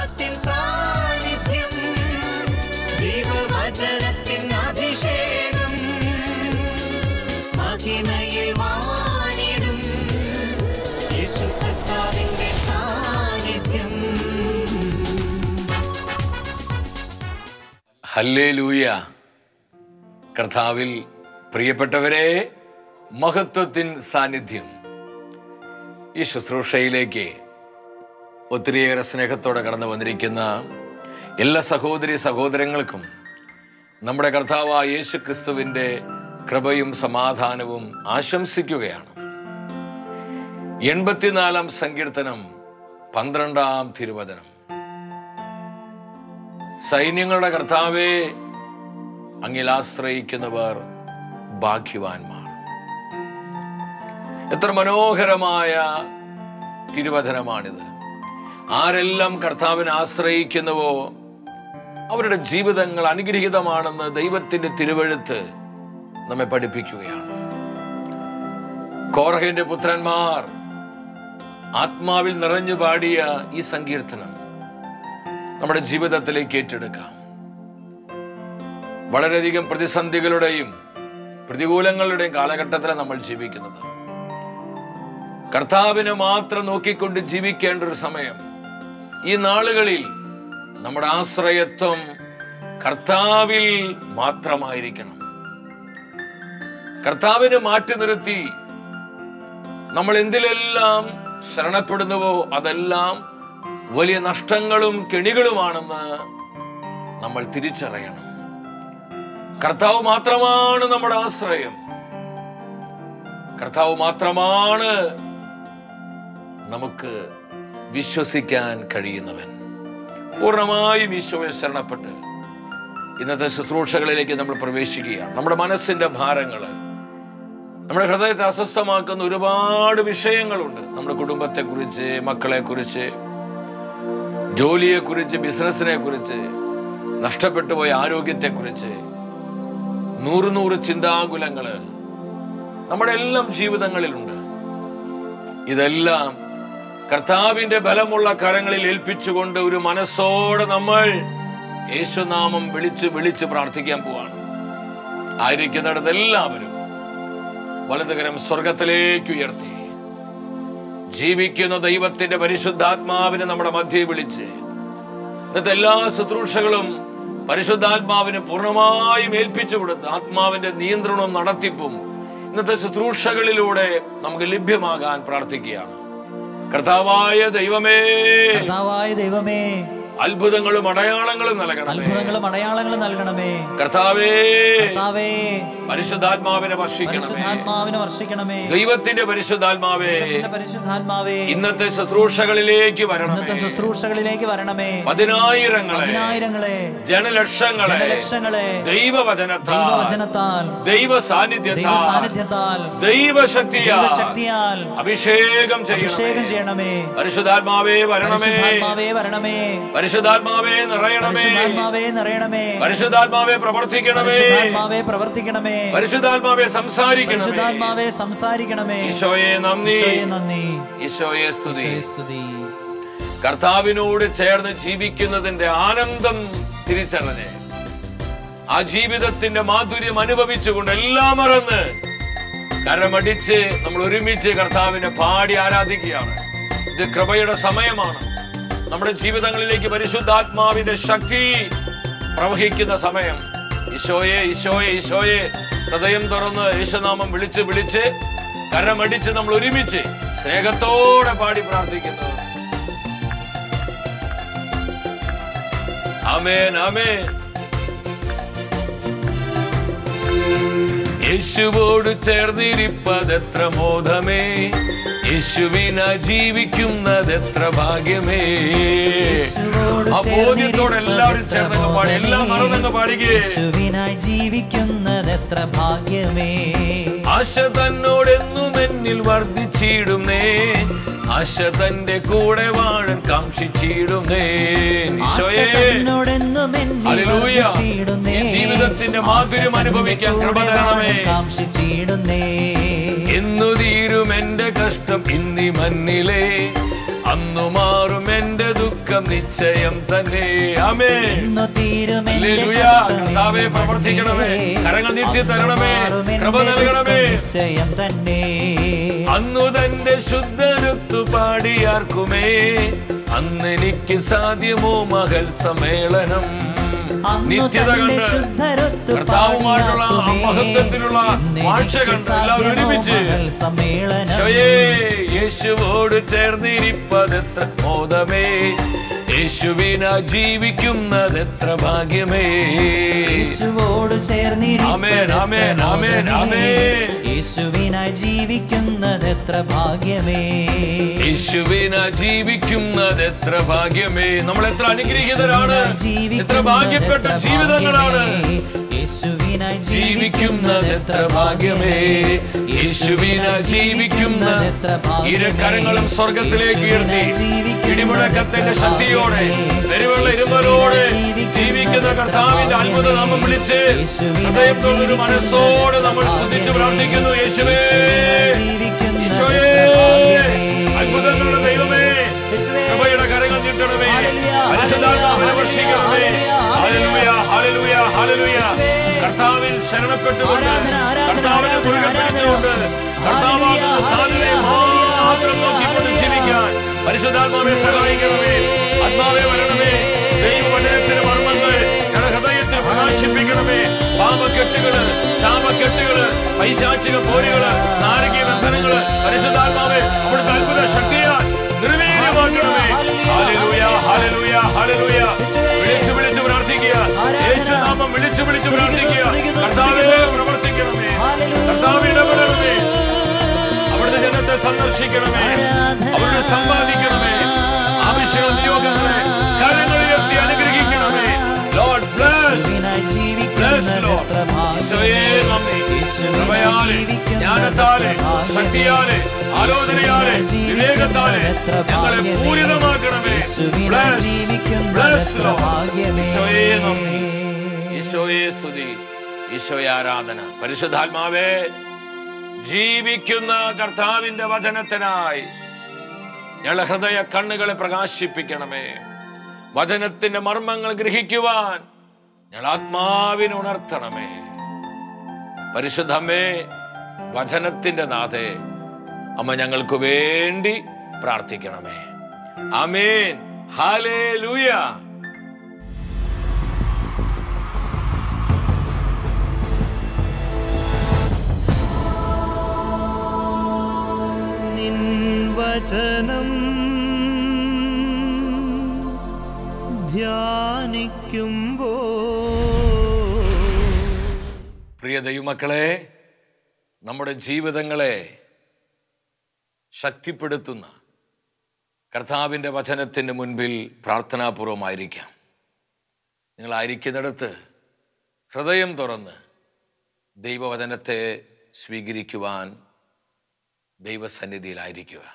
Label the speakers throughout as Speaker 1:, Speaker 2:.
Speaker 1: മഹത്വത്തിൻ സാന്നിധ്യം, ദൈവവചനത്തിൻ അഭിഷേകം, മഹിമയിൽ വാണിടും യേശു കർത്താവിന്റെ സാന്നിധ്യം.
Speaker 2: ഹല്ലേലൂയ. കർത്താവിൽ പ്രിയപ്പെട്ടവരെ, മഹത്വത്തിൻ സാന്നിധ്യം. ഈ ശുശ്രൂഷയിലേക്ക് ഒത്തിരിയേറെ സ്നേഹത്തോടെ കടന്നു വന്നിരിക്കുന്ന എല്ലാ സഹോദരി സഹോദരങ്ങൾക്കും നമ്മുടെ കർത്താവായ യേശു ക്രിസ്തുവിൻ്റെ കൃപയും സമാധാനവും ആശംസിക്കുകയാണ്. 84-ാം സങ്കീർത്തനം 12-ാം തിരുവചനം. സൈന്യങ്ങളുടെ കർത്താവേ, അങ്ങിൽ ആശ്രയിക്കുന്നവർ ഭാഗ്യവാന്മാർ. എത്ര മനോഹരമായ തിരുവചനമാണിത്. ആരെല്ലാം കർത്താവിനെ ആശ്രയിക്കുന്നുവോ അവരുടെ ജീവിതങ്ങൾ അനുഗ്രഹീതമാണെന്ന് ദൈവത്തിന്റെ തിരുവെഴുത്ത് നമ്മെ പഠിപ്പിക്കുകയാണ്. കോറഹിന്റെ പുത്രന്മാർ ആത്മാവിൽ നിറഞ്ഞു പാടിയ ഈ സങ്കീർത്തനം നമ്മുടെ ജീവിതത്തിലേക്ക് ഏറ്റെടുക്കാം. വളരെയധികം പ്രതിസന്ധികളുടെയും പ്രതികൂലങ്ങളുടെയും കാലഘട്ടത്തിലാണ് നമ്മൾ ജീവിക്കുന്നത്. കർത്താവിനെ മാത്രം നോക്കിക്കൊണ്ട് ജീവിക്കേണ്ട ഒരു സമയം. ഈ നാളുകളിൽ നമ്മുടെ ആശ്രയത്വം കർത്താവിൽ മാത്രമായിരിക്കണം. കർത്താവിനെ മാറ്റി നിർത്തി നമ്മൾ എന്തിലെല്ലാം ശരണപ്പെടുന്നുവോ അതെല്ലാം വലിയ നഷ്ടങ്ങളും കെണികളുമാണെന്ന് നമ്മൾ തിരിച്ചറിയണം. കർത്താവ് മാത്രമാണ് നമ്മുടെ ആശ്രയം. കർത്താവ് മാത്രമാണ് നമുക്ക് വിശ്വസിക്കാൻ കഴിയുന്നവൻ. പൂർണ്ണമായും ഈശോയെ ശരണപ്പെട്ട് ഇന്നത്തെ ശുശ്രൂഷകളിലേക്ക് നമ്മൾ പ്രവേശിക്കുകയാണ്. നമ്മുടെ മനസ്സിന്റെ ഭാരങ്ങള്, നമ്മുടെ ഹൃദയത്തെ അസ്വസ്ഥമാക്കുന്ന ഒരുപാട് വിഷയങ്ങളുണ്ട്. നമ്മുടെ കുടുംബത്തെക്കുറിച്ച്, മക്കളെക്കുറിച്ച്, ജോലിയെക്കുറിച്ച്, ബിസിനസിനെ കുറിച്ച്, നഷ്ടപ്പെട്ടു പോയ ആരോഗ്യത്തെക്കുറിച്ച്, 100 ചിന്താകുലങ്ങള് നമ്മുടെ എല്ലാം ജീവിതങ്ങളിലുണ്ട്. ഇതെല്ലാം കർത്താവിന്റെ ബലമുള്ള കരങ്ങളിൽ ഏൽപ്പിച്ചുകൊണ്ട് ഒരു മനസ്സോടെ നമ്മൾ യേശുനാമം വിളിച്ച് പ്രാർത്ഥിക്കാൻ പോവാണ്. ആയിരിക്കുന്നിടത്ത് എല്ലാവരും വലതുകരം സ്വർഗത്തിലേക്ക് ഉയർത്തി ജീവിക്കുന്ന ദൈവത്തിന്റെ പരിശുദ്ധാത്മാവിനെ നമ്മുടെ മധ്യേ വിളിച്ച് ഇന്നത്തെ എല്ലാ ശുശ്രൂഷകളും പരിശുദ്ധാത്മാവിന് പൂർണ്ണമായും ഏൽപ്പിച്ചു കൊടുത്ത് ആത്മാവിന്റെ നിയന്ത്രണവും നടത്തിപ്പും ഇന്നത്തെ ശുശ്രൂഷകളിലൂടെ നമുക്ക് ലഭ്യമാകാൻ പ്രാർത്ഥിക്കുകയാണ്. കർത്താവായ ദൈവമേ, അത്ഭുതങ്ങളും അടയാളങ്ങളും നൽകണമേ. കർത്താവേ, പരിശുദ്ധാത്മാവിനെ വർഷിക്കണമേ. ദൈവത്തിന്റെ പരിശുദ്ധാത്മാവേ, ഇന്നത്തെ ശുശ്രൂഷകളിലേക്ക് വരണമേ. പതിനായിരങ്ങളെ, ജനലക്ഷങ്ങളെ ദൈവവചനത്താൽ, ദൈവ സാന്നിധ്യത്താൽ, ദൈവശക്തിയാൽ അഭിഷേകം ചെയ്യണമേ. പരിശുദ്ധാത്മാവേ വരണമേ. പരിശുദ്ധാത്മാവേ നിറയണമേ. പരിശുദ്ധാത്മാവേ പ്രവർത്തിക്കണമേ. പരിശുദ്ധാത്മാവേ സംസാരിക്കണമേ. ഈശോയെ നന്ദി, ഈശോയെ സ്തുതി. കർത്താവിനോട് ചേർന്ന് ജീവിക്കുന്നതിന്റെ ആനന്ദം തിരിച്ചറിഞ്ഞ് ആ ജീവിതത്തിന്റെ മാധുര്യം അനുഭവിച്ചുകൊണ്ട് എല്ലാം മറന്ന് കരമടിച്ച് നമ്മൾ ഒരുമിച്ച് കർത്താവിനെ പാടി ആരാധിക്കുകയാണ്. ഇത് കൃപയുടെ സമയമാണ്. നമ്മുടെ ജീവിതങ്ങളിലേക്ക് പരിശുദ്ധാത്മാവിന്റെ ശക്തി പ്രവഹിക്കുന്ന സമയം. ഈശോയെ ഈശോയെ ഈശോയെ ഹൃദയം തുറന്ന് യേശുനാമം വിളിച്ച് കരമടിച്ച് നമ്മൾ ഒരുമിച്ച് സ്നേഹത്തോടെ പാടി പ്രാർത്ഥിക്കുന്നു. ആമേൻ, ആമേൻ. യേശുവോട് ചേർന്നിരിപ്പതെത്ര മോദമേ, യേശുവിനായി ജീവിക്കുന്നതെത്ര ഭാഗ്യമേ. ആ ബോധ്യത്തോടെ എല്ലാവരും ചേർന്നങ്ങ് പാടി, എല്ലാം മറന്നങ്ങ് പാടിക്കേ.
Speaker 1: യേശുവിനായി ജീവിക്കുന്നതെത്ര ഭാഗ്യമേ.
Speaker 2: ആശ തന്നോടെന്നും എന്നിൽ വർദ്ധിച്ചിടുന്നേ, ആശ തന്റെ കൂടെ വാഴൻ കാംക്ഷിച്ചിടുന്നേ. ജീവിതത്തിന്റെ മാധുര്യം അനുഭവിക്കാൻ കൃപ തരണമേ. എന്നു തീരും എന്റെ കഷ്ടം ഇന്നി മണ്ണിലെ, അന്നു മാറും എന്റെ ദുഃഖ സ്വർഗം നിശ്ചയം തന്നെ. ആമേൻ.
Speaker 1: ഇന്നു തീരുമെന്റെ
Speaker 2: ഹല്ലേലൂയ. കർത്താവേ പ്രവർത്തിക്കണമേ, കരങ്ങൾ നീട്ടി തരണമേ, കൃപ നൽകണമേ.
Speaker 1: നിശ്ചയം തന്നെ.
Speaker 2: അന്നു തന്റെ ശുദ്ധരുത്തു പാടിയാർക്കുമേ, അന്ന് എനിക്ക് സാധ്യമോ മഹൽ സമ്മേളനം. നിത്യത കണ്ട് കർത്താവുമായിട്ടുള്ള മഹത്വത്തിലുള്ള വാഴ്ച കണ്ട് എല്ലാവരും ഒരുമിച്ച് യേശുവോട് ചേർന്നിരിപ്പതെത്ര മോദമേ, യേശുവിനാ ജീവിക്കുന്നത് എത്ര ഭാഗ്യമേ.
Speaker 1: യേശുവോട് ചേർന്നിരിപ്പതെത്ര യേശുവിനായി ജീവിക്കുന്നത് എത്ര ഭാഗ്യമേ.
Speaker 2: യേശുവിനാ ജീവിക്കുന്നത് എത്ര ഭാഗ്യമേ. നമ്മൾ എത്ര അനുഗ്രഹീതരാണ്, എത്ര ഭാഗ്യപ്പെട്ട ജീവിതങ്ങളാണ്.
Speaker 1: യേശുവിനായി
Speaker 2: ജീവിക്കുന്നത് എത്ര ഭാഗ്യമേ. യേശുവിനാ ജീവിക്കുന്നത് എത്ര ഭാഗ്യമേ. ഇരക്കരങ്ങളും സ്വർഗത്തിലേക്ക് ഉയർത്തി ഇടിമുഴക്കത്തിന്റെ ശക്തിയോടെ പെരുവെള്ള ഇരുമ്പലോടെ ജീവിക്കുന്ന കർത്താവിന്റെ അത്ഭുത നാമം വിളിച്ച് ഹൃദയത്തോടൊരു മനസ്സോടെ നമ്മൾ സ്തുതിച്ച് പ്രാർത്ഥിക്കുന്നു. യേശുവേ, ഈശോയേ, അത്ഭുതങ്ങളുടെ ദൈവമേ, കൃപയുടെ കരങ്ങൾ നീട്ടണമേ, പരിശുദ്ധാത്മാവിനെ വർഷിക്കണമേ. Hallelujah, hallelujah, hallelujah. കർത്താവിൽ ശരണപ്പെട്ടുകൊണ്ട്, കർത്താവിനെ മുറുകെ പിടിച്ചുകൊണ്ട്, കർത്താവാകുന്ന സാധ്യതയെ മാത്രം നോക്കിക്കൊണ്ട് ജീവിക്കാൻ പരിശുദ്ധാത്മാവെ സഹായിക്കണമേ. ആത്മാവേ വരണമേ. ദൈവവചനത്തിന്റെ മർമ്മങ്ങൾ ഞങ്ങളുടെ ഹൃദയത്തിൽ പ്രകാശിപ്പിക്കണമേ. പാപക്കെട്ടുകള്, ശാപക്കെട്ടുകള്, പൈശാചിക പോരുകള്, നാരകീയ ബന്ധനങ്ങള് പരിശുദ്ധാത്മാവേ അവിടുത്തെ അത്ഭുത ശക്തിയാൽ നിർവീര്യമാക്കണമേ. Hallelujah, hallelujah, hallelujah. വിളിച്ചു വിളിച്ചു പ്രാർത്ഥിക്കുക. യേശുനാമം വിളിച്ചു വിളിച്ചു പ്രാർത്ഥിക്കുക. കർത്താവേ പ്രവർത്തിക്കണമേ, കർത്താവേ ഇടപെടണമേ. അവിടുത്തെ ജനത്തെ സന്ദർശിക്കണമേ, അവരുടെ സമ്പാദിക്കണമേ. ആവശ്യങ്ങൾ നിയോഗങ്ങളെ കരങ്ങളുയർത്തി അനുഗ്രഹിക്കണമേ. Lord bless, bless Lord. ഈശോയേ നന്ദി. കൃപയാലെ, ജ്ഞാനത്താലെ, ശക്തിയാലെ, ആലോചനയാലെ, വിവേകത്താലെ ഞങ്ങളെ പൂരിതമാക്കണമേ. Bless, bless Lord. ഈശോയേ നന്ദി, ഈശോയെ സ്തുതി, ഈശോയെ ആരാധന. പരിശുദ്ധാത്മാവേ, ജീവിക്കുന്ന കർത്താവിന്റെ വചനത്തിനായി ഞങ്ങളുടെ ഹൃദയ കണ്ണുകളെ പ്രകാശിപ്പിക്കണമേ. വചനത്തിന്റെ മർമ്മങ്ങൾ ഗ്രഹിക്കുവാൻ ഞങ്ങൾ ആത്മാവിനെ ഉണർത്തണമേ. പരിശുദ്ധമേ, വചനത്തിന്റെ നാഥേ, അമ്മ ഞങ്ങൾക്ക് വേണ്ടി പ്രാർത്ഥിക്കണമേ. ആമേൻ. ഹല്ലേലൂയ.
Speaker 1: വചനം ധ്യാനിക്കുമ്പോൾ
Speaker 2: പ്രിയ ദൈവമക്കളെ, നമ്മുടെ ജീവിതങ്ങളെ ശക്തിപ്പെടുത്തുന്ന കർത്താവിൻ്റെ വചനത്തിൻ്റെ മുൻപിൽ പ്രാർത്ഥനാപൂർവമായിരിക്കാം. നിങ്ങളായിരിക്കുന്നിടത്ത് ഹൃദയം തുറന്ന് ദൈവവചനത്തെ സ്വീകരിക്കുവാൻ ദൈവസന്നിധിയിലായിരിക്കുക.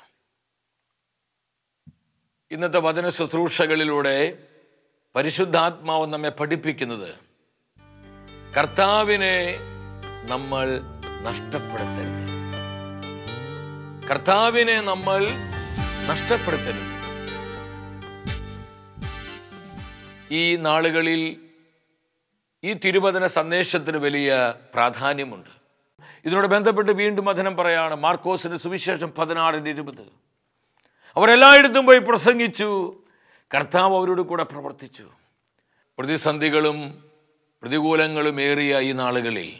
Speaker 2: ഇന്നത്തെ വചന ശുശ്രൂഷകളിലൂടെ പരിശുദ്ധാത്മാവ് നമ്മെ പഠിപ്പിക്കുന്നത് കർത്താവിനെ നമ്മൾ നഷ്ടപ്പെടുത്തരുത്. കർത്താവിനെ നമ്മൾ നഷ്ടപ്പെടുത്തരുത്. ഈ നാളുകളിൽ ഈ തിരുവചന സന്ദേശത്തിന് വലിയ പ്രാധാന്യമുണ്ട്. ഇതിനോട് ബന്ധപ്പെട്ട് വീണ്ടും വചനം പറയാണ്. മാർക്കോസിന്റെ സുവിശേഷം 16:20. അവരെല്ലായിടത്തും പോയി പ്രസംഗിച്ചു, കർത്താവ് അവരോട് കൂടെ പ്രവർത്തിച്ചു. പ്രതിസന്ധികളും പ്രതികൂലങ്ങളും ഏറിയ ഈ നാളുകളിൽ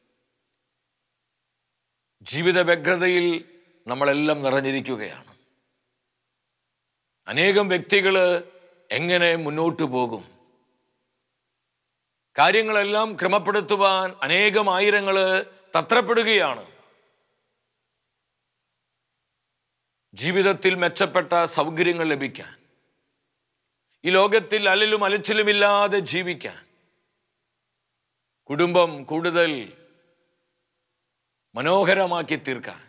Speaker 2: ജീവിത വ്യഗ്രതയിൽ നമ്മളെല്ലാം നിറഞ്ഞിരിക്കുകയാണ്. അനേകം വ്യക്തികൾ എങ്ങനെ മുന്നോട്ട് പോകും? കാര്യങ്ങളെല്ലാം ക്രമപ്പെടുത്തുവാൻ അനേകം ആയിരങ്ങൾ തത്രപ്പെടുകയാണ്. ജീവിതത്തിൽ മെച്ചപ്പെട്ട സൗകര്യങ്ങൾ ലഭിക്കാൻ, ഈ ലോകത്തിൽ അലലും അലച്ചിലുമില്ലാതെ ജീവിക്കാൻ, കുടുംബം കൂടുതൽ മനോഹരമാക്കി തീർക്കാൻ,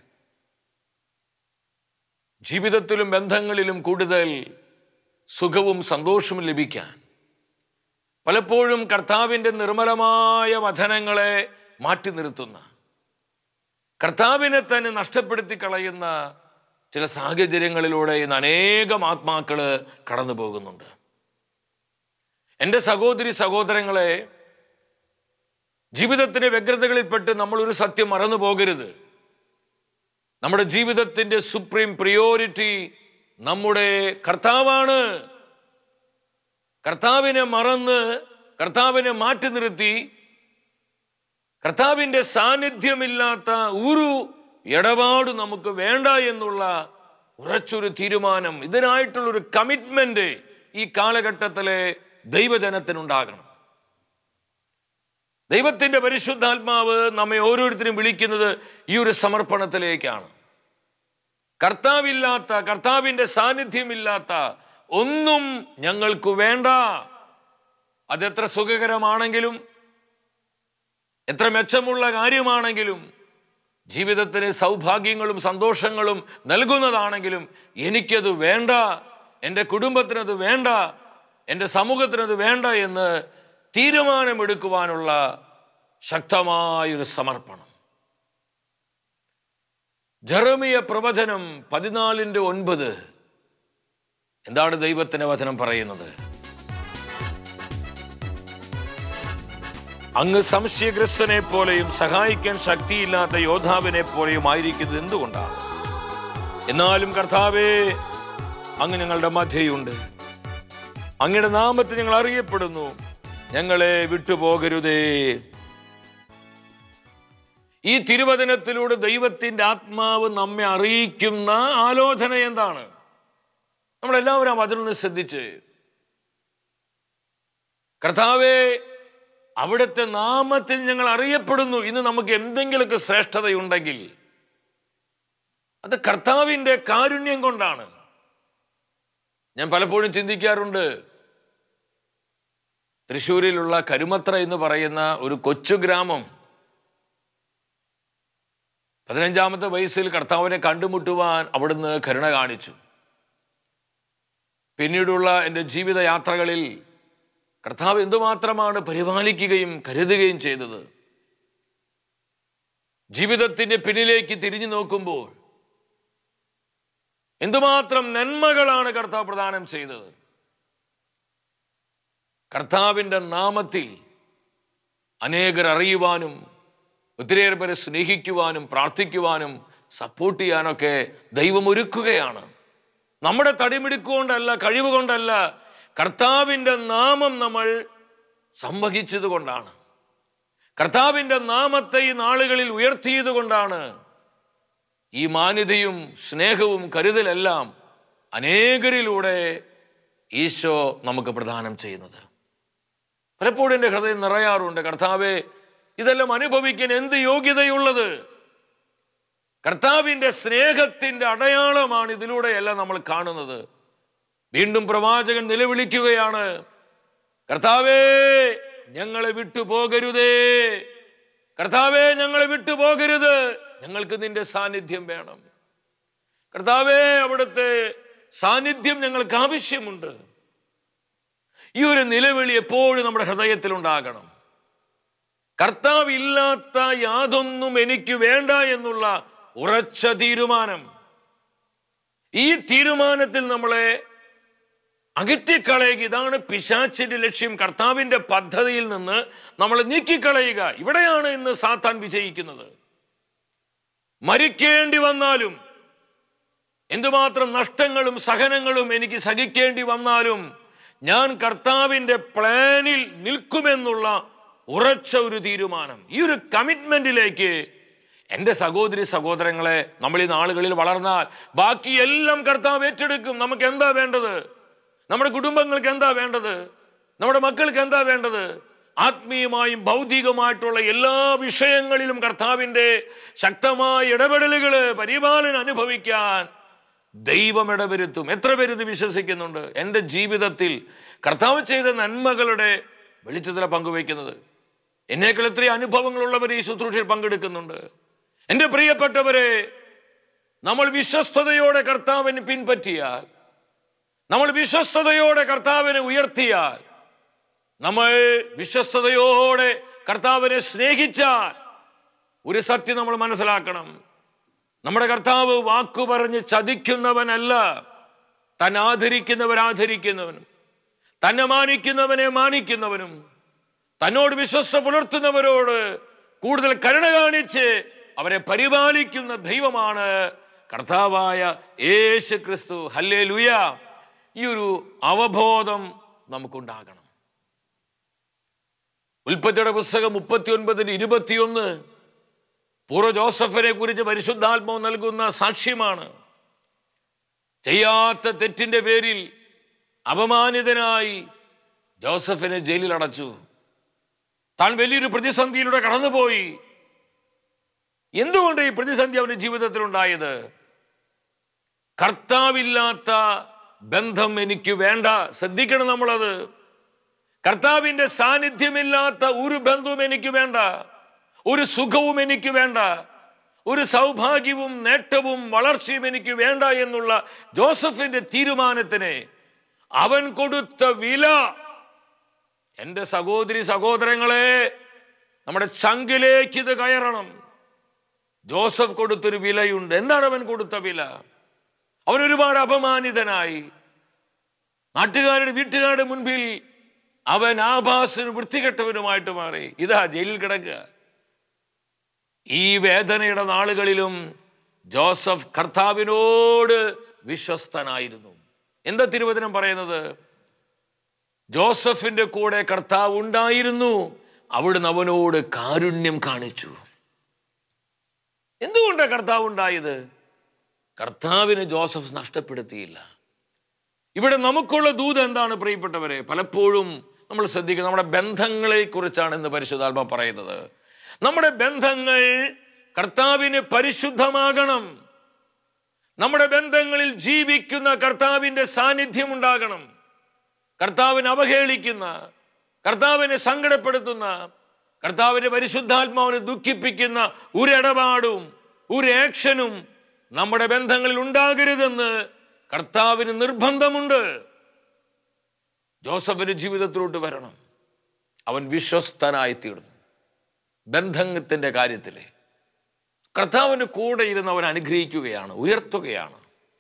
Speaker 2: ജീവിതത്തിലും ബന്ധങ്ങളിലും കൂടുതൽ സുഖവും സന്തോഷവും ലഭിക്കാൻ പലപ്പോഴും കർത്താവിൻ്റെ നിർമ്മലമായ വചനങ്ങളെ മാറ്റി നിർത്തുന്ന, കർത്താവിനെ തന്നെ നഷ്ടപ്പെടുത്തി കളയുന്ന ചില സാഹചര്യങ്ങളിലൂടെ ഇന്ന് അനേകം ആത്മാക്കള് കടന്നു പോകുന്നുണ്ട്. എൻ്റെ സഹോദരി സഹോദരങ്ങളെ, ജീവിതത്തിന്റെ വ്യഗ്രതകളിൽപ്പെട്ട് നമ്മൾ ഒരു സത്യം മറന്നു പോകരുത്. നമ്മുടെ ജീവിതത്തിന്റെ സുപ്രീം പ്രിയോറിറ്റി നമ്മുടെ കർത്താവാണ്. കർത്താവിനെ മറന്ന്, കർത്താവിനെ മാറ്റി നിർത്തി, കർത്താവിന്റെ സാന്നിധ്യമില്ലാത്ത ഒരു ഇടപാട് നമുക്ക് വേണ്ട എന്നുള്ള ഉറച്ചൊരു തീരുമാനം, ഇതിനായിട്ടുള്ളൊരു കമ്മിറ്റ്മെന്റ് ഈ കാലഘട്ടത്തിലെ ദൈവജനത്തിനുണ്ടാകണം. ദൈവത്തിന്റെ പരിശുദ്ധാത്മാവ് നമ്മെ ഓരോരുത്തരും വിളിക്കുന്നത് ഈ ഒരു സമർപ്പണത്തിലേക്കാണ്. കർത്താവില്ലാത്ത, കർത്താവിന്റെ സാന്നിധ്യമില്ലാത്ത ഒന്നും ഞങ്ങൾക്ക് വേണ്ട. അതെത്ര സുഖകരമാണെങ്കിലും, എത്ര മെച്ചമുള്ള കാര്യമാണെങ്കിലും, ജീവിതത്തിന് സൗഭാഗ്യങ്ങളും സന്തോഷങ്ങളും നൽകുന്നതാണെങ്കിലും എനിക്കത് വേണ്ട, എൻ്റെ കുടുംബത്തിനത് വേണ്ട, എൻ്റെ സമൂഹത്തിനത് വേണ്ട എന്ന് തീരുമാനമെടുക്കുവാനുള്ള ശക്തമായൊരു സമർപ്പണം. ജെറമിയ പ്രവചനം 14:9 എന്താണ് ദൈവത്തിന്റെ വചനം പറയുന്നത്? അങ്ങ് സംശയഗ്രസ്തനെ പോലെയും സഹായിക്കാൻ ശക്തിയില്ലാത്ത യോദ്ധാവിനെ പോലെയും ആയിരിക്കുന്നത് എന്തുകൊണ്ടാണ്? എന്നാലും കർത്താവേ, അങ്ങ് ഞങ്ങളുടെ മധ്യയുണ്ട്. അങ്ങയുടെ നാമത്തിൽ ഞങ്ങൾ അറിയപ്പെടുന്നു. ഞങ്ങളെ വിട്ടുപോകരുതേ. ഈ തിരുവചനത്തിലൂടെ ദൈവത്തിന്റെ ആത്മാവ് നമ്മെ അറിയിക്കുന്ന ആലോചന എന്താണ്? നമ്മളെല്ലാവരും ആ വചനം ശ്രദ്ധിച്ച്, കർത്താവേ, അവിടുത്തെ നാമത്തിൽ ഞങ്ങൾ അറിയപ്പെടുന്നു. ഇന്ന് നമുക്ക് എന്തെങ്കിലുമൊക്കെ ശ്രേഷ്ഠതയുണ്ടെങ്കിൽ അത് കർത്താവിന്റെ കാരുണ്യം കൊണ്ടാണ്. ഞാൻ പലപ്പോഴും ചിന്തിക്കാറുണ്ട്, തൃശ്ശൂരിലുള്ള കരുമത്ര എന്ന് പറയുന്ന ഒരു കൊച്ചു ഗ്രാമം 15-ാമത്തെ വയസ്സിൽ കർത്താവിനെ കണ്ടുമുട്ടുവാൻ അവിടുന്ന് കരുണ കാണിച്ചു. പിന്നീടുള്ള എൻ്റെ ജീവിതയാത്രകളിൽ കർത്താവ് എന്തുമാത്രമാണ് പരിപാലിക്കുകയും കരുതുകയും ചെയ്തത്. ജീവിതത്തിന്റെ പിന്നിലേക്ക് തിരിഞ്ഞു നോക്കുമ്പോൾ എന്തുമാത്രം നന്മകളാണ് കർത്താവ് പ്രദാനം ചെയ്തത്. കർത്താവിൻ്റെ നാമത്തിൽ അനേകർ അറിയുവാനും, ഒത്തിരിയേറെ പേരെ സ്നേഹിക്കുവാനും, പ്രാർത്ഥിക്കുവാനും, സപ്പോർട്ട് ചെയ്യാനൊക്കെ ദൈവം ഒരുക്കുകയാണ്. നമ്മുടെ തടിമിടുക്കൊണ്ടല്ല, കഴിവ് കൊണ്ടല്ല, കർത്താവിൻ്റെ നാമം നമ്മൾ സംവഹിച്ചത് കൊണ്ടാണ്. കർത്താവിൻ്റെ നാമത്തെ ഈ നാളുകളിൽ ഉയർത്തിയത് കൊണ്ടാണ് ഈ മാന്യതയും സ്നേഹവും കരുതലെല്ലാം അനേകരിലൂടെ ഈശോ നമുക്ക് പ്രദാനം ചെയ്യുന്നത്. പലപ്പോഴും എൻ്റെ ഹൃദയം നിറയാറുണ്ട്, കർത്താവേ, ഇതെല്ലാം അനുഭവിക്കാൻ എന്ത് യോഗ്യതയുള്ളത്? കർത്താവിൻ്റെ സ്നേഹത്തിൻ്റെ അടയാളമാണ് ഇതിലൂടെയെല്ലാം നമ്മൾ കാണുന്നത്. വീണ്ടും പ്രവാചകൻ നിലവിളിക്കുകയാണ്, കർത്താവേ, ഞങ്ങളെ വിട്ടുപോകരുതേ, കർത്താവേ, ഞങ്ങളെ വിട്ടുപോകരുത്, ഞങ്ങൾക്ക് നിന്റെ സാന്നിധ്യം വേണം. കർത്താവേ, അവിടുത്തെ സാന്നിധ്യം ഞങ്ങൾക്ക് ആവശ്യമുണ്ട്. ഈ ഒരു നിലവിളി എപ്പോഴും നമ്മുടെ ഹൃദയത്തിൽ ഉണ്ടാകണം. കർത്താവ് ഇല്ലാത്ത യാതൊന്നും എനിക്ക് വേണ്ട എന്നുള്ള ഉറച്ച തീരുമാനം. ഈ തീരുമാനത്തിൽ നമ്മളെ അകറ്റിക്കളയുക. ഇതാണ് പിശാചിന്റെ ലക്ഷ്യം. കർത്താവിന്റെ പദ്ധതിയിൽ നിന്ന് നമ്മളെ നീക്കിക്കളയുക. ഇവിടെയാണ് ഇന്ന് സാത്താൻ വിജയിക്കുന്നത്. മരിക്കേണ്ടി വന്നാലും, എന്തുമാത്രം നഷ്ടങ്ങളും സഹനങ്ങളും എനിക്ക് സഹിക്കേണ്ടി വന്നാലും, ഞാൻ കർത്താവിന്റെ പ്ലാനിൽ നിൽക്കുമെന്നുള്ള ഉറച്ച ഒരു തീരുമാനം. ഈ ഒരു കമ്മിറ്റ്മെന്റിലേക്ക് എൻ്റെ സഹോദരി സഹോദരങ്ങളെ, നമ്മൾ ഈ നാളുകളിൽ വളർന്നാൽ ബാക്കി എല്ലാം കർത്താവ് ഏറ്റെടുക്കും. നമുക്ക് എന്താ വേണ്ടത്? നമ്മുടെ കുടുംബങ്ങൾക്ക് എന്താ വേണ്ടത്? നമ്മുടെ മക്കൾക്ക് എന്താ വേണ്ടത്? ആത്മീയമായും ഭൗതികമായിട്ടുള്ള എല്ലാ വിഷയങ്ങളിലും കർത്താവിൻ്റെ ശക്തമായ ഇടപെടലുകൾ, പരിപാലനം അനുഭവിക്കാൻ ദൈവം ഇടവരുത്തും. എത്ര പേര് ഇത് വിശ്വസിക്കുന്നുണ്ട്? എൻ്റെ ജീവിതത്തിൽ കർത്താവ് ചെയ്ത നന്മകളുടെ വെളിച്ചത്തില പങ്കുവയ്ക്കുന്നത്. എന്നേക്കാൾ എത്രയും അനുഭവങ്ങളുള്ളവർ ഈ ശുശ്രൂഷയിൽ പങ്കെടുക്കുന്നുണ്ട്. എൻ്റെ പ്രിയപ്പെട്ടവരെ, നമ്മൾ വിശ്വസ്തയോടെ കർത്താവിനെ പിൻപറ്റിയാൽ, നമ്മൾ വിശ്വസ്തയോടെ കർത്താവിനെ ഉയർത്തിയാൽ, നമ്മൾ വിശ്വസ്തയോടെ കർത്താവിനെ സ്നേഹിച്ചാൽ, ഒരു സത്യം നമ്മൾ മനസ്സിലാക്കണം, നമ്മുടെ കർത്താവ് വാക്കു പറഞ്ഞ് ചതിക്കുന്നവനല്ല. തന്നെ ആദരിക്കുന്നവനും തന്നെ മാനിക്കുന്നവനെ മാനിക്കുന്നവനും തന്നോട് വിശ്വസ്ത പുലർത്തുന്നവരോട് കൂടുതൽ കരുണ കാണിച്ച് അവരെ പരിപാലിക്കുന്ന ദൈവമാണ് കർത്താവായ യേശു ക്രിസ്തു. ഹല്ലേലൂയ. ഈ ഒരു അവബോധം നമുക്കുണ്ടാകണം. ഉൽപ്പത്തിയുടെ പുസ്തകം 39:21 പൂർവ്വ ജോസഫിനെ കുറിച്ച് പരിശുദ്ധാത്മാവ് നൽകുന്ന സാക്ഷ്യമാണ്. ചെയ്യാത്ത തെറ്റിന്റെ പേരിൽ അപമാനിതനായി ജോസഫിനെ ജയിലിൽ അടച്ചു. താൻ വലിയൊരു പ്രതിസന്ധിയിലൂടെ കടന്നുപോയി. എന്തുകൊണ്ട് ഈ പ്രതിസന്ധി അവന്റെ ജീവിതത്തിൽ ഉണ്ടായത്? കർത്താവില്ലാത്ത ബന്ധം എനിക്ക് വേണ്ട. ശ്രദ്ധിക്കണം നമ്മളത്. കർത്താവിന്റെ സാന്നിധ്യമില്ലാത്ത ഒരു ബന്ധവും എനിക്ക് വേണ്ട, ഒരു സുഖവും എനിക്ക് വേണ്ട, ഒരു സൗഭാഗ്യവും നേട്ടവും വളർച്ചയും എനിക്ക് വേണ്ട എന്നുള്ള ജോസഫിന്റെ തീരുമാനത്തിന് അവൻ കൊടുത്ത വില, എൻ്റെ സഹോദരി സഹോദരങ്ങളെ, നമ്മുടെ ചങ്കിലേക്ക് ഇത് കയറണം. ജോസഫ് കൊടുത്തൊരു വിലയുണ്ട്. എന്താണ് അവൻ കൊടുത്ത വില? അവൻ ഒരുപാട് അപമാനിതനായി. നാട്ടുകാരുടെ വീട്ടുകാരുടെ മുൻപിൽ അവൻ ആഭാസനും വൃത്തികെട്ടവനുമായിട്ട് മാറി. ഇതാ ജയിലിൽ കിടക്കുക. ഈ വേദനയുടെ നാളുകളിലും ജോസഫ് കർത്താവിനോട് വിശ്വസ്തനായിരുന്നു. എന്താ തിരുവചനം പറയുന്നത്? ജോസഫിന്റെ കൂടെ കർത്താവ് ഉണ്ടായിരുന്നു, അവിടുന്ന് അവനോട് കാരുണ്യം കാണിച്ചു. എന്തുകൊണ്ടാണ് കർത്താവ് ഉണ്ടായത്? കർത്താവിന് ജോസഫ് നഷ്ടപ്പെടുത്തിയില്ല. ഇവിടെ നമുക്കുള്ള ദൂത് എന്താണ് പ്രിയപ്പെട്ടവരെ? പലപ്പോഴും നമ്മൾ ശ്രദ്ധിക്കുക, നമ്മുടെ ബന്ധങ്ങളെ കുറിച്ചാണ് ഇന്ന് പരിശുദ്ധാത്മാവ് പറയുന്നത്. നമ്മുടെ ബന്ധങ്ങൾ കർത്താവിന് പരിശുദ്ധമാകണം. നമ്മുടെ ബന്ധങ്ങളിൽ ജീവിക്കുന്ന കർത്താവിന്റെ സാന്നിധ്യം ഉണ്ടാകണം. കർത്താവിനെ അവഹേളിക്കുന്ന, കർത്താവിനെ സങ്കടപ്പെടുത്തുന്ന, കർത്താവിന്റെ പരിശുദ്ധാത്മാവിനെ ദുഃഖിപ്പിക്കുന്ന ഒരു ഇടപാടും ഒരു ആക്ഷനും നമ്മുടെ ബന്ധങ്ങളിൽ ഉണ്ടാകരുതെന്ന് കർത്താവിന് നിർബന്ധമുണ്ട്. ജോസഫിന്റെ ജീവിതത്തിലോട്ട് വരണം. അവൻ വിശ്വസ്തനായി തീർന്നു. ബന്ധത്തിന്റെ കാര്യത്തില് കർത്താവിന് കൂടെ ഇരുന്ന് അവൻ അനുഗ്രഹിക്കുകയാണ്, ഉയർത്തുകയാണ്.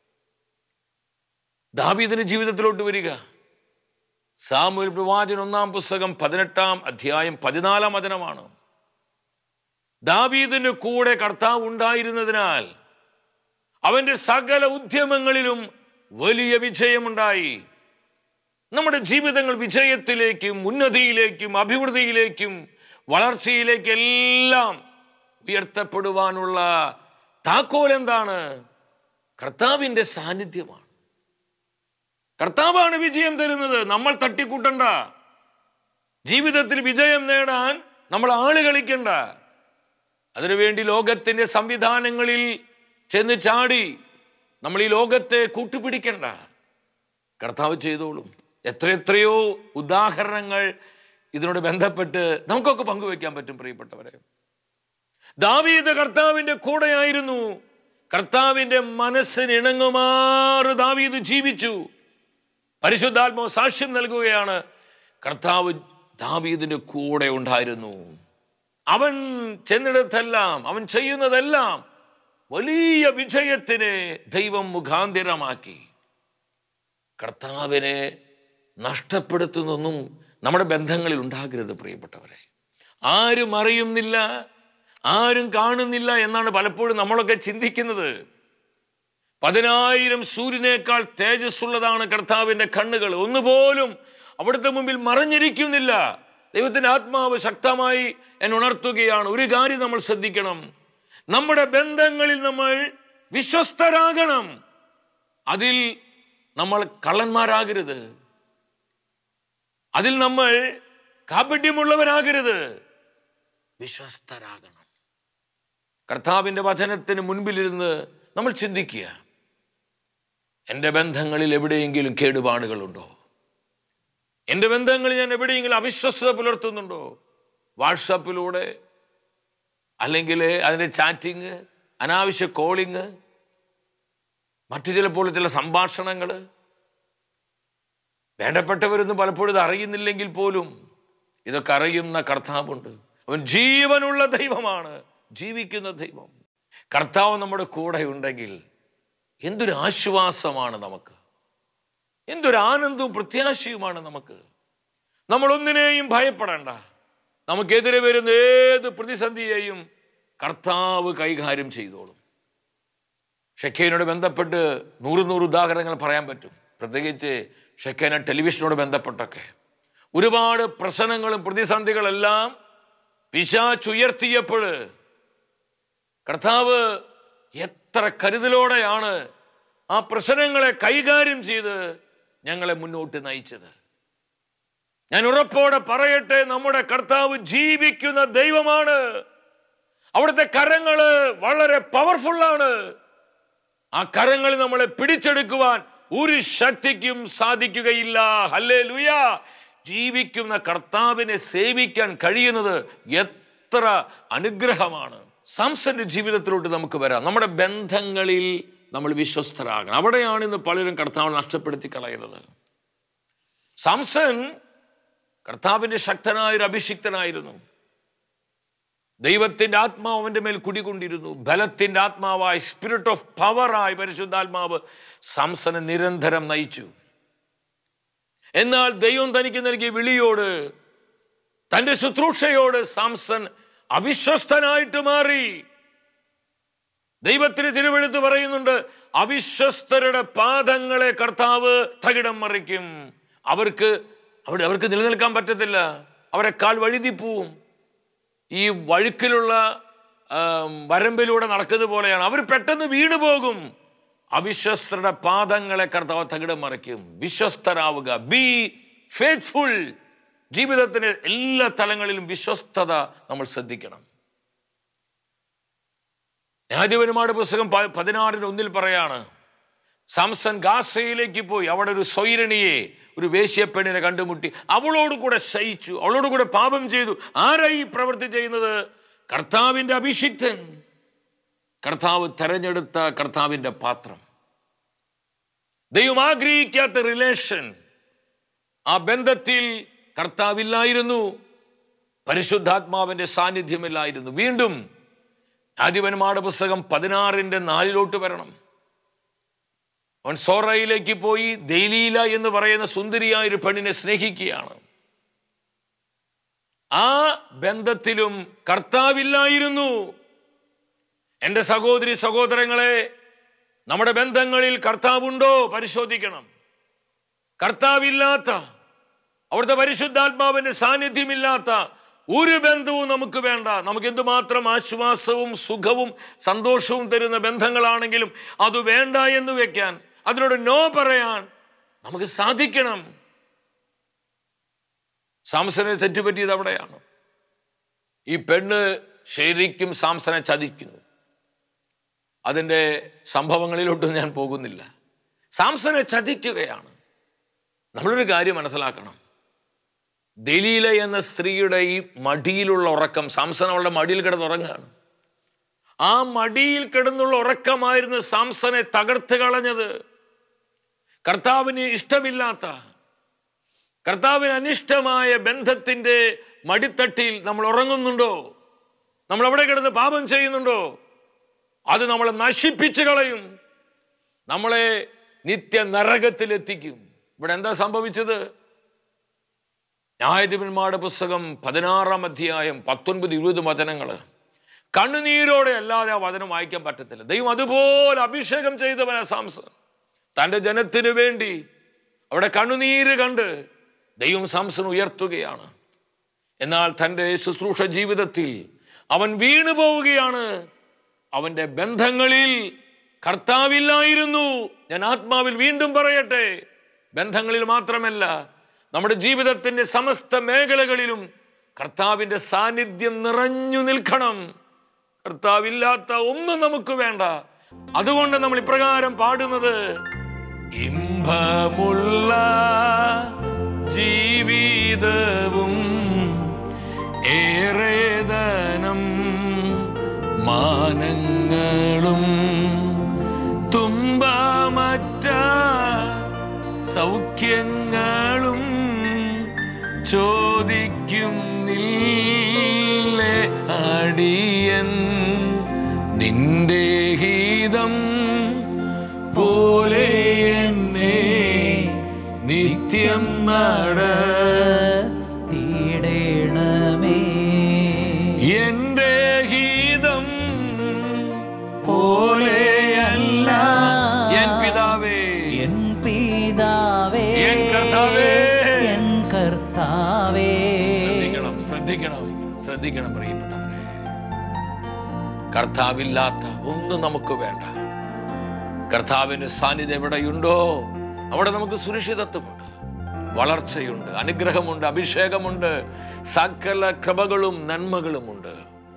Speaker 2: ദാവീദിന്റെ ജീവിതത്തിലോട്ട് വരിക. സാമുവേൽ പ്രവാചകൻ 1-ാം പുസ്തകം 18-ാം അധ്യായം 14-ാം വചനമാണ്. ദാവീദിന്റെ കൂടെ കർത്താവ് ഉണ്ടായിരുന്നതിനാൽ അവന്റെ സകല ഉദ്യമങ്ങളിലും വലിയ വിജയമുണ്ടായി. നമ്മുടെ ജീവിതങ്ങൾ വിജയത്തിലേക്കും ഉന്നതിയിലേക്കും അഭിവൃദ്ധിയിലേക്കും വളർച്ചയിലേക്കും എല്ലാം ഉയർത്തപ്പെടുവാനുള്ള താക്കോൽ എന്താണ്? കർത്താവിന്റെ സാന്നിധ്യമാണ്. കർത്താവാണ് വിജയം തരുന്നത്. നമ്മൾ തട്ടിക്കൂട്ടണ്ട. ജീവിതത്തിൽ വിജയം നേടാൻ നമ്മൾ ആള് കളിക്കണ്ട. അതിനുവേണ്ടി ലോകത്തിന്റെ സംവിധാനങ്ങളിൽ ചെന്ന് ചാടി നമ്മൾ ഈ ലോകത്തെ കൂട്ടുപിടിക്കണ്ട. കർത്താവ് ചെയ്തോളും. എത്രയെത്രയോ ഉദാഹരണങ്ങൾ ഇതിനോട് ബന്ധപ്പെട്ട് നമുക്കൊക്കെ പങ്കുവെക്കാൻ പറ്റും പ്രിയപ്പെട്ടവരെ. ദാവീദ് കർത്താവിന്റെ കൂടെയായിരുന്നു. കർത്താവിന്റെ മനസ്സിന് ഇണങ്ങുമാറ് ദാവീദ് ജീവിച്ചു. പരിശുദ്ധാത്മാവ് സാക്ഷ്യം നൽകുകയാണ്, കർത്താവ് ദാവീദിന്റെ കൂടെ ഉണ്ടായിരുന്നു. അവൻ ചെന്നിടത്തെല്ലാം, അവൻ ചെയ്യുന്നതെല്ലാം വലിയ വിജയത്തിന് ദൈവം മുഖാന്തിരമാക്കി. കർത്താവിനെ നഷ്ടപ്പെടുത്തുന്നൊന്നും നമ്മുടെ ബന്ധങ്ങളിൽ ഉണ്ടാകരുത് പ്രിയപ്പെട്ടവരെ. ആരും അറിയുന്നില്ല, ആരും കാണുന്നില്ല എന്നാണ് പലപ്പോഴും നമ്മളൊക്കെ ചിന്തിക്കുന്നത്. 10,000 സൂര്യനേക്കാൾ തേജസ്സുള്ളതാണ് കർത്താവിന്റെ കണ്ണുകൾ. ഒന്നുപോലും അവിടുത്തെ മുമ്പിൽ മറഞ്ഞിരിക്കുന്നില്ല. ദൈവത്തിന്റെ ആത്മാവ് ശക്തമായി എന്നെ ഉണർത്തുകയാണ്. ഒരു കാര്യം നമ്മൾ ശ്രദ്ധിക്കണം, നമ്മുടെ ബന്ധങ്ങളിൽ നമ്മൾ വിശ്വസ്തരാകണം. അതിൽ നമ്മൾ കള്ളന്മാരാകരുത്, അതിൽ നമ്മൾ കാപട്യമുള്ളവരാകരുത്, വിശ്വസ്തരാകണം. കർത്താവിന്റെ വചനത്തിന് മുൻപിലിരുന്ന് നമ്മൾ ചിന്തിക്കുക, എൻ്റെ ബന്ധങ്ങളിൽ എവിടെയെങ്കിലും കേടുപാടുകളുണ്ടോ? എൻ്റെ ബന്ധങ്ങളിൽ ഞാൻ എവിടെയെങ്കിലും അവിശ്വസ്തത പുലർത്തുന്നുണ്ടോ? വാട്സാപ്പിലൂടെ, അല്ലെങ്കിൽ അതിൻ്റെ ചാറ്റിങ്, അനാവശ്യ കോളിങ്, മറ്റു ചിലപ്പോൾ ചില സംഭാഷണങ്ങൾ. വേണ്ടപ്പെട്ടവരൊന്നും പലപ്പോഴും ഇത് അറിയുന്നില്ലെങ്കിൽ പോലും ഇതൊക്കെ അറിയുന്ന കർത്താവുണ്ട്. അവൻ ജീവനുള്ള ദൈവമാണ്, ജീവിക്കുന്ന ദൈവം. കർത്താവ് നമ്മുടെ കൂടെ ഉണ്ടെങ്കിൽ എന്തൊരു ആശ്വാസമാണ് നമുക്ക്, എന്തൊരു ആനന്ദവും പ്രത്യാശയുമാണ് നമുക്ക്. നമ്മളൊന്നിനെയും ഭയപ്പെടേണ്ട. നമുക്കെതിരെ വരുന്ന ഏത് പ്രതിസന്ധിയെയും കർത്താവ് കൈകാര്യം ചെയ്തോളും. ഷെഖേനോട് ബന്ധപ്പെട്ട് 100 ഉദാഹരണങ്ങൾ പറയാൻ പറ്റും. പ്രത്യേകിച്ച് ഷെഖേന ടെലിവിഷനോട് ബന്ധപ്പെട്ടൊക്കെ ഒരുപാട് പ്രശ്നങ്ങളും പ്രതിസന്ധികളെല്ലാം പിശാചുയർത്തിയപ്പോൾ കർത്താവ് എത്ര കരുതലോടെയാണ് ആ പ്രശ്നങ്ങളെ കൈകാര്യം ചെയ്ത് ഞങ്ങളെ മുന്നോട്ട് നയിച്ചത്. ഞാൻ ഉറപ്പോടെ പറയട്ടെ, നമ്മുടെ കർത്താവ് ജീവിക്കുന്ന ദൈവമാണ്. അവിടുത്തെ കരങ്ങള് വളരെ പവർഫുള്ളാണ്. ആ കരങ്ങൾ നമ്മളെ പിടിച്ചെടുക്കുവാൻ ഒരു ശക്തിക്കും സാധിക്കുകയില്ല. ഹല്ലേലൂയ. ജീവിക്കുന്ന കർത്താവിനെ സേവിക്കാൻ കഴിയുന്നത് എത്ര അനുഗ്രഹമാണ്. സാംസന്റെ ജീവിതത്തിലോട്ട് നമുക്ക് വരാം. നമ്മുടെ ബന്ധങ്ങളിൽ നമ്മൾ വിശ്വസ്തരാകണം. അവിടെയാണ് ഇന്ന് പലരും കർത്താവ് നഷ്ടപ്പെടുത്തി കളയുന്നത്. സാംസൺ കർത്താവിന്റെ ശക്തനായ ഒരു അഭിഷിക്തനായിരുന്നു. ദൈവത്തിന്റെ ആത്മാവ് അവന്റെ മേൽ കുടികൊണ്ടിരുന്നു. ബലത്തിന്റെ ആത്മാവായ സ്പിരിറ്റ് ഓഫ് പവറായി പരിശുദ്ധാത്മാവ് സാംസനെ നിരന്തരം നയിച്ചു. എന്നാൽ ദൈവം തനിക്ക് നൽകിയ വിളിയോട്, തന്റെ ശുശ്രൂഷയോട് സാംസൺ അവിശ്വസ്തനായിട്ട് മാറി. ദൈവത്തിന് തിരുവെഴുത്ത് പറയുന്നുണ്ട്, അവിശ്വസ്തരുടെ പാദങ്ങളെ കർത്താവ് തകിടം മറിക്കും. അവർക്ക് നിലനിൽക്കാൻ പറ്റത്തില്ല. അവരെ കാൽ വഴുതിപ്പോവും. ഈ വഴുക്കിലുള്ള വരമ്പിലൂടെ നടക്കുന്നത് പോലെയാണ്. അവർ പെട്ടെന്ന് വീണു പോകും. അവിശ്വസ്തരുടെ പാദങ്ങളെ കർത്താവ് തകിടം മറിക്കും. വിശ്വസ്തരാവുക, ബി ഫെയ്ത്ത്ഫുൾ. ജീവിതത്തിന്റെ എല്ലാ തലങ്ങളിലും വിശ്വസ്തത നമ്മൾ ശ്രദ്ധിക്കണം. ന്യായാധിപന്മാരുടെ പുസ്തകം 16:1 പറയാണ്, സാംസൺ ഗാസയിലേക്ക് പോയി അവിടെ ഒരു സ്വൈരണിയെ, ഒരു വേശ്യപ്പെണ്ണിനെ കണ്ടുമുട്ടി. അവളോട് കൂടെ ശയിച്ചു, അവളോട് കൂടെ പാപം ചെയ്തു. ആരായി ഈ പ്രവൃത്തി ചെയ്യുന്നത്? കർത്താവിന്റെ അഭിഷിക്തൻ, കർത്താവ് തെരഞ്ഞെടുത്ത കർത്താവിന്റെ പാത്രം. ദൈവം ആഗ്രഹിക്കാത്ത റിലേഷൻ, ആ ബന്ധത്തിൽ കർത്താവില്ലായിരുന്നു, പരിശുദ്ധാത്മാവിന്റെ സാന്നിധ്യമില്ലായിരുന്നു. വീണ്ടും ന്യായാധിപന്മാരുടെ പുസ്തകം 16:4 വരണം. അവൻ സോറയിലേക്ക് പോയി ദെലീല എന്ന് പറയുന്ന സുന്ദരിയായ ഒരു പെണ്ണിനെ സ്നേഹിക്കുകയാണ്. ആ ബന്ധത്തിലും കർത്താവില്ലായിരുന്നു. എൻ്റെ സഹോദരി സഹോദരങ്ങളെ, നമ്മുടെ ബന്ധങ്ങളിൽ കർത്താവുണ്ടോ പരിശോധിക്കണം. കർത്താവില്ലാത്ത, അവിടുത്തെ പരിശുദ്ധാത്മാവിന്റെ സാന്നിധ്യമില്ലാത്ത ഒരു ബന്ധവും നമുക്ക് വേണ്ട. നമുക്ക് എന്തുമാത്രം ആശ്വാസവും സുഖവും സന്തോഷവും തരുന്ന ബന്ധങ്ങളാണെങ്കിലും അത് വേണ്ട എന്ന് വെക്കാൻ, അതിനോട് നോ പറയാൻ നമുക്ക് സാധിക്കണം. സാംസനെ തെറ്റുപറ്റിയത് അവിടെയാണ്. ഈ പെണ്ണ് ശരിക്കും സാംസനെ ചതിക്കുന്നു. അതിൻ്റെ സംഭവങ്ങളിലോട്ടും ഞാൻ പോകുന്നില്ല. സാംസനെ ചതിക്കുകയാണ്. നമ്മളൊരു കാര്യം മനസ്സിലാക്കണം. ദലീല എന്ന സ്ത്രീയുടെ ഈ മടിയിലുള്ള ഉറക്കം, സാംസൺ അവളുടെ മടിയിൽ കിടന്നുറങ്ങുകയാണ്. ആ മടിയിൽ കിടന്നുള്ള ഉറക്കമായിരുന്നു സാംസനെ തകർത്ത് കളഞ്ഞത്. കർത്താവിന് ഇഷ്ടമില്ലാത്ത, കർത്താവിന് അനിഷ്ടമായ ബന്ധത്തിന്റെ മടിത്തട്ടിൽ നമ്മൾ ഉറങ്ങുന്നുണ്ടോ? നമ്മൾ അവിടെ കിടന്ന് പാപം ചെയ്യുന്നുണ്ടോ? അത് നമ്മളെ നശിപ്പിച്ചു കളയും, നമ്മളെ നിത്യ നരകത്തിലെത്തിക്കും. ഇവിടെ എന്താ സംഭവിച്ചത്? ന്യായാധിപന്മാരുടെ പുസ്തകം 16-ാം അധ്യായം 19-20 വചനങ്ങൾ. കണ്ണുനീരോടെ അല്ലാതെ ആ വചനം വായിക്കാൻ പറ്റത്തില്ല. ദൈവം അതുപോലെ അഭിഷേകം ചെയ്തവനാ സാംസൺ. തൻ്റെ ജനത്തിനു വേണ്ടി അവിടെ കണ്ണുനീര് കണ്ട് ദൈവം സാംസൺ ഉയർത്തുകയാണ്. എന്നാൽ തൻ്റെ ശുശ്രൂഷ ജീവിതത്തിൽ അവൻ വീണു പോവുകയാണ്. അവൻ്റെ ബന്ധങ്ങളിൽ കർത്താവില്ലായിരുന്നു. ഞാൻ ആത്മാവിൽ വീണ്ടും പറയട്ടെ, ബന്ധങ്ങളിൽ മാത്രമല്ല, നമ്മുടെ ജീവിതത്തിന്റെ സമസ്ത മേഖലകളിലും കർത്താവിന്റെ സാന്നിധ്യം നിറഞ്ഞു നിൽക്കണം. കർത്താവില്ലാത്ത ഒന്നും നമുക്ക് വേണ്ട. അതുകൊണ്ട് നമ്മൾ ഇപ്രകാരം പാടുന്നത്, ഇമ്പമുള്ള ജീവിതവും ഏറേധനം മാനങ്ങളും തുമ്പമറ്റ സൗഖ്യങ്ങളും ചോദിക്കും നില്ലേ അടിയൻ നിന്റെ ഗീതം പോലെ എന്നെ നിത്യം
Speaker 1: നടത്തിയിടണമേ.
Speaker 2: എന്റെ ഗീതം പോലെയല്ല എൻ പിതാവേ,
Speaker 1: എൻ പിതാവേ,
Speaker 2: എൻ കർത്താവേ,
Speaker 1: എൻ കർത്താവേ.
Speaker 2: ശ്രദ്ധിക്കണം, ശ്രദ്ധിക്കണം, ശ്രദ്ധിക്കണം പ്രിയപ്പെട്ടവരെ. കർത്താവില്ലാത്ത ഒന്നും നമുക്ക് വേണ്ട. കർത്താവിന്റെ സാന്നിധ്യം എവിടെയുണ്ടോ അവിടെ നമുക്ക് സുരക്ഷിതത്വമുണ്ട്, വളർച്ചയുണ്ട്, അനുഗ്രഹമുണ്ട്, അഭിഷേകമുണ്ട്, സകല കൃപകളും നന്മകളുമുണ്ട്.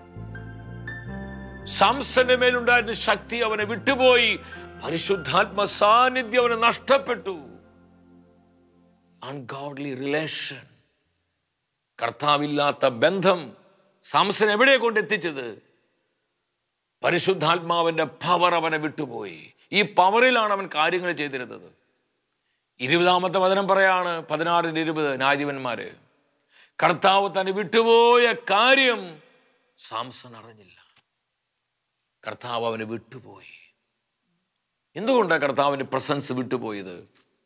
Speaker 2: സാംസന്റെ മേലുണ്ടായിരുന്ന ശക്തി അവനെ വിട്ടുപോയി. പരിശുദ്ധാത്മ സാന്നിധ്യം അവന് നഷ്ടപ്പെട്ടു. അൺഗോഡ്ലി റിലേഷൻ, കർത്താവില്ലാത്ത ബന്ധം സാംസൻ എവിടെ കൊണ്ടെത്തിച്ചത്? പരിശുദ്ധാത്മാവിന്റെ പവർ അവനെ വിട്ടുപോയി. ഈ പവറിലാണ് അവൻ കാര്യങ്ങൾ ചെയ്തിരുന്നത്. 20-ാമത്തെ വചനം പറയാണ്, 16:20, ന്യായാധിപന്മാര്. കർത്താവ് തന്നെ വിട്ടുപോയ കാര്യം സാംസൺ അറിഞ്ഞില്ല. കർത്താവ് അവന് വിട്ടുപോയി. എന്തുകൊണ്ടാണ് കർത്താവിന്റെ പ്രസൻസ് വിട്ടുപോയത്?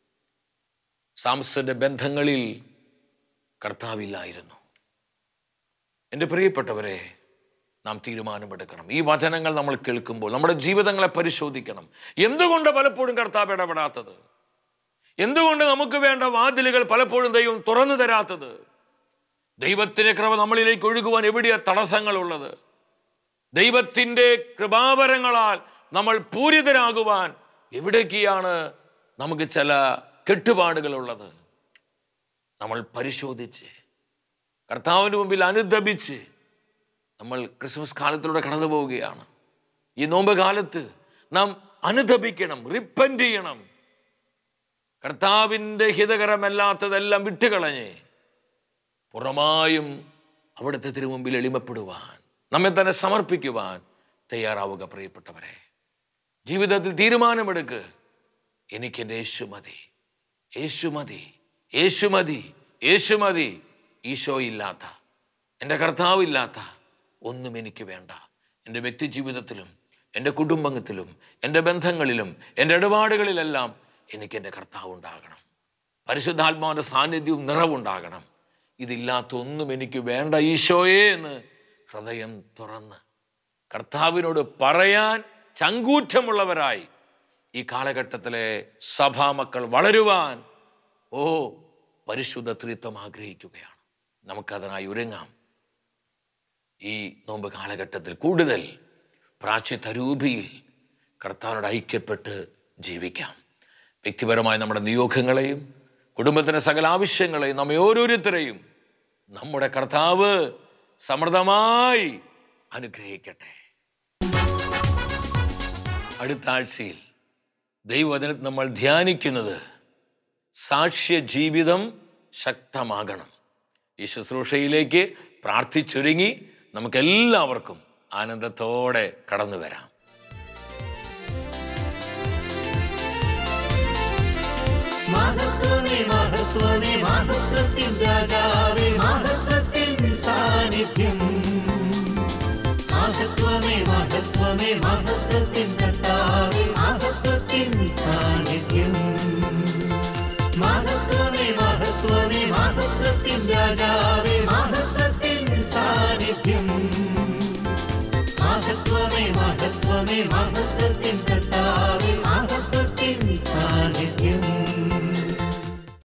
Speaker 2: സാംസന്റെ ബന്ധങ്ങളിൽ കർത്താവില്ലായിരുന്നു. എൻ്റെ പ്രിയപ്പെട്ടവരെ, നാം തീരുമാനമെടുക്കണം. ഈ വചനങ്ങൾ നമ്മൾ കേൾക്കുമ്പോൾ നമ്മുടെ ജീവിതങ്ങളെ പരിശോധിക്കണം. എന്തുകൊണ്ട് പലപ്പോഴും കർത്താവ് ഇടപെടാത്തത്? എന്തുകൊണ്ട് നമുക്ക് വേണ്ട വാതിലുകൾ പലപ്പോഴും ദൈവം തുറന്നു തരാത്തത്? ദൈവത്തിന്റെ കൃപ നമ്മളിലേക്ക് ഒഴുകുവാൻ എവിടെയാ തടസ്സങ്ങളുള്ളത്? ദൈവത്തിന്റെ കൃപാവരങ്ങളാൽ നമ്മൾ പൂരിതരാകുവാൻ എവിടേക്കാണ് നമുക്ക് ചില കെട്ടുപാടുകളുള്ളത്? നമ്മൾ പരിശോധിച്ച് കർത്താവിന്റെ മുമ്പിൽ അനുദപിച്ച് നമ്മൾ ക്രിസ്മസ് കാലത്തിലൂടെ കടന്നു പോവുകയാണ്. ഈ നോമ്പ് കാലത്ത് നാം അനുദപിക്കണം, റിപ്പന്റ് ചെയ്യണം. കർത്താവിൻ്റെ ഹിതകരമല്ലാത്തതെല്ലാം വിട്ടുകളഞ്ഞ് പുറമായും അവിടുത്തെ തിരുമുമ്പിൽ എളിമപ്പെടുവാൻ, നമ്മെ തന്നെ സമർപ്പിക്കുവാൻ തയ്യാറാവുക. പ്രിയപ്പെട്ടവരെ, ജീവിതത്തിൽ തീരുമാനമെടുക്ക്. എനിക്കെൻ്റെ യേശു മതി, യേശു മതി, യേശു മതി, യേശു മതി. ഈശോ ഇല്ലാത്ത, എൻ്റെ കർത്താവില്ലാത്ത ഒന്നും എനിക്ക് വേണ്ട. എൻ്റെ വ്യക്തി ജീവിതത്തിലും എൻ്റെ കുടുംബത്തിലും എൻ്റെ ബന്ധങ്ങളിലും എൻ്റെ ഇടപാടുകളിലെല്ലാം എനിക്ക് എൻ്റെ കർത്താവ് ഉണ്ടാകണം. പരിശുദ്ധാത്മാവിൻ്റെ സാന്നിധ്യവും നിറവുണ്ടാകണം. ഇതില്ലാത്ത ഒന്നും എനിക്ക് വേണ്ട ഈശോയെ എന്ന് ഹൃദയം തുറന്ന് കർത്താവിനോട് പറയാൻ ചങ്കൂറ്റമുള്ളവരായി ഈ കാലഘട്ടത്തിലെ സഭാമക്കൾ വളരുവാൻ പരിശുദ്ധ ത്രിത്വം ആഗ്രഹിക്കുകയാണ്. നമുക്കതിനായി ഒരുങ്ങാം. ഈ നോമ്പ് കാലഘട്ടത്തിൽ കൂടുതൽ പ്രാച്യതരൂപിയിൽ കർത്താവിനോട് ഐക്യപ്പെട്ട് ജീവിക്കാം. വ്യക്തിപരമായ നമ്മുടെ നിയോഗങ്ങളെയും കുടുംബത്തിൻ്റെ സകല ആവശ്യങ്ങളെയും നമ്മെ ഓരോരുത്തരെയും നമ്മുടെ കർത്താവ് സമൃദ്ധമായി അനുഗ്രഹിക്കട്ടെ. അടുത്ത ആഴ്ചയിൽ ദൈവവചനത്തിൽ നമ്മൾ ധ്യാനിക്കുന്നത് സാക്ഷ്യ ജീവിതം ശക്തമാകണം. ഈ ശുശ്രൂഷയിലേക്ക് പ്രാർത്ഥിച്ചൊരുങ്ങി നമുക്കെല്ലാവർക്കും ആനന്ദത്തോടെ കടന്നു വരാം.
Speaker 1: മഹത്വമേ മഹത്വമേ മഹത്വത്തിൻ രാജാവേ, മഹത്വത്തിൻ സാന്നിധ്യം. മഹത്വമേ മഹത്വമേ മഹത്വത്തിൻ കർത്താവേ, മഹത്വത്തിൻ സാന്നിധ്യം. മഹത്വമേ മഹത്വമേ മഹത്വത്തിൻ രാജാവേ, മഹത്വത്തിൻ സാന്നിധ്യം. മഹത്വമേ മഹത്വമേ മഹത്വത്തിൻ